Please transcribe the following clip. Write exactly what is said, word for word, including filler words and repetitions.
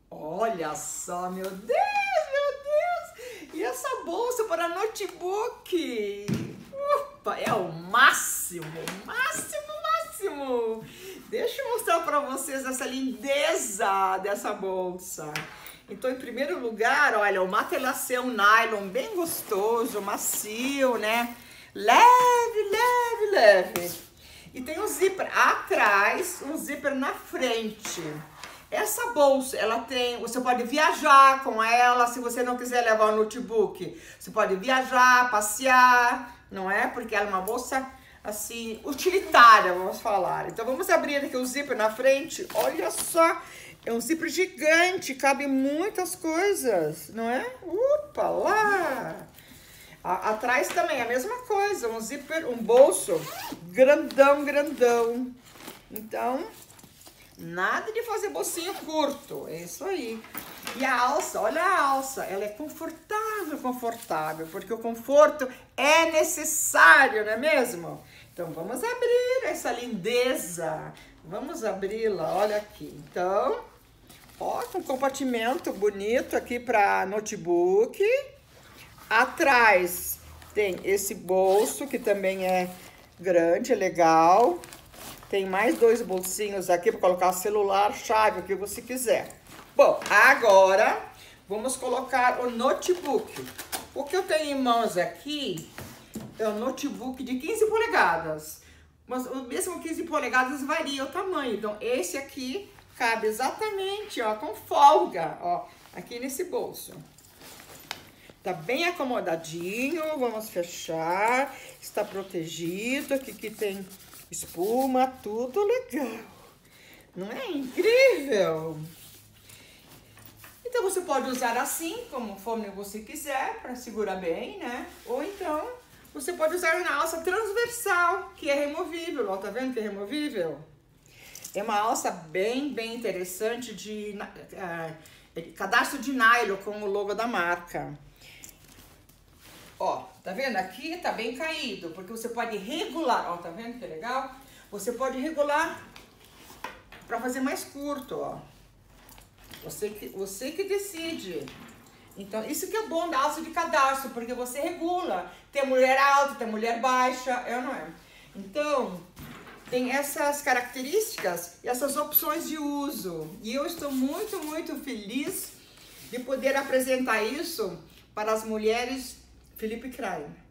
Olha só, meu Deus, meu Deus! E essa bolsa para notebook? Opa, é o máximo, máximo, máximo! Deixa eu mostrar para vocês essa lindeza dessa bolsa. Então, em primeiro lugar, olha, o matelassé é um nylon bem gostoso, macio, né? Leve, leve, leve. E tem um zíper atrás, um zíper na frente. Essa bolsa, ela tem, você pode viajar com ela, se você não quiser levar o notebook. Você pode viajar, passear, não é? Porque ela é uma bolsa, assim, utilitária, vamos falar. Então, vamos abrir aqui o zíper na frente. Olha só, é um zíper gigante, cabe muitas coisas, não é? Opa, lá! A, atrás também é a mesma coisa, um zíper, um bolso grandão, grandão. Então, nada de fazer bolsinho curto, é isso aí. E a alça, olha a alça, ela é confortável, confortável, porque o conforto é necessário, não é mesmo? Então, vamos abrir essa lindeza, vamos abri-la, olha aqui. Então, ó, um compartimento bonito aqui para notebook. Atrás tem esse bolso, que também é grande, é legal. Tem mais dois bolsinhos aqui para colocar celular, chave, o que você quiser. Bom, agora vamos colocar o notebook. O que eu tenho em mãos aqui é um notebook de quinze polegadas. Mas o mesmo quinze polegadas varia o tamanho. Então, esse aqui cabe exatamente, ó, com folga, ó, aqui nesse bolso. Tá bem acomodadinho, vamos fechar, está protegido, aqui que tem espuma, tudo legal. Não é incrível? Então, você pode usar assim, conforme você quiser, para segurar bem, né? Ou então, você pode usar na alça transversal, que é removível, ó, tá vendo que é removível? É uma alça bem, bem interessante de uh, cadastro de nylon com o logo da marca. Ó, tá vendo? Aqui tá bem caído, porque você pode regular, ó, tá vendo que legal? Você pode regular pra fazer mais curto, ó. Você que, você que decide. Então, isso que é bom da alça de cadastro, porque você regula. Tem mulher alta, tem mulher baixa, é ou não é? Então, tem essas características e essas opções de uso. E eu estou muito, muito feliz de poder apresentar isso para as mulheres Philippe Crine.